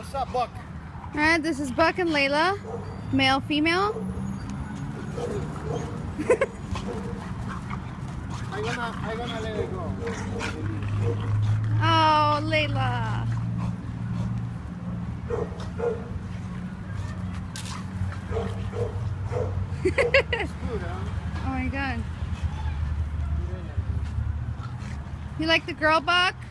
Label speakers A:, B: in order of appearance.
A: What's up, Buck?
B: Alright, this is Buck and Layla. Male, female.
A: I'm gonna let it go.
B: Oh, Layla.
A: It's good, huh?
B: Oh my god. You like the girl, Buck?